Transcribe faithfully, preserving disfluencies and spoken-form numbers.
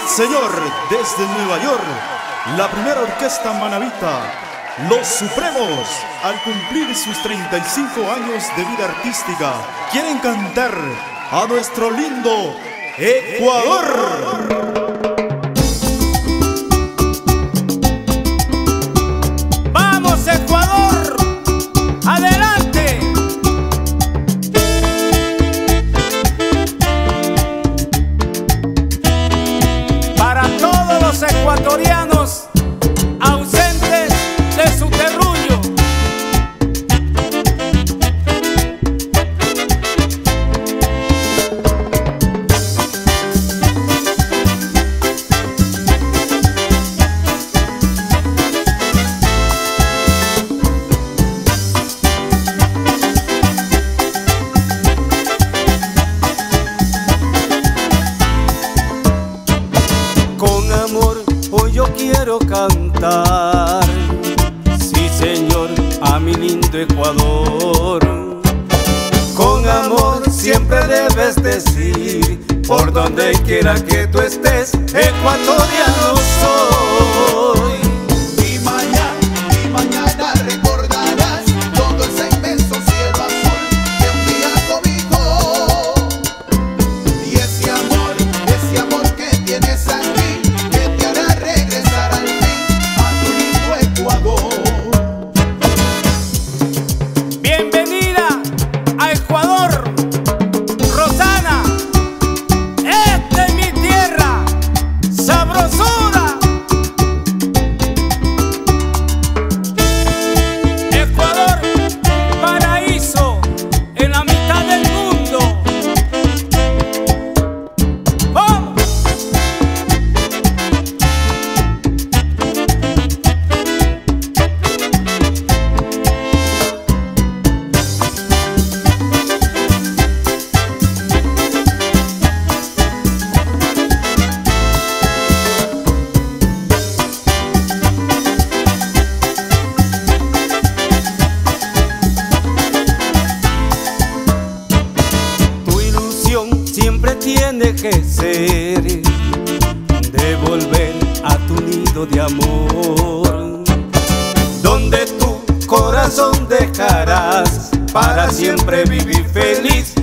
señor, desde Nueva York, la primera orquesta manabita, Los Supremos, al cumplir sus treinta y cinco años de vida artística, quieren cantar a nuestro lindo Ecuador. ¡Vamos, Ecuador! ¡Adelante! Para todos los ecuatorianos ausentes de su terruño, con amor hoy yo quiero cantar, sí señor, a mi lindo Ecuador. Con amor siempre debes decir, por donde quiera que tú estés, ecuatoriano soy. Y mañana, y mañana recordarás todo ese inmenso cielo azul que un día cobijó. Y ese amor, ese amor que tienes aquí, que te hará regresar al fin a tu lindo Ecuador. Bienvenida a Ecuador, Rosana. Esta es mi tierra, sabrosura. Ecuador, paraíso en la mitad del mundo. ¡Vamos! Tu ilusión siempre tiene que ser de volver a tu nido de amor, donde tu corazón dejarás para siempre vivir feliz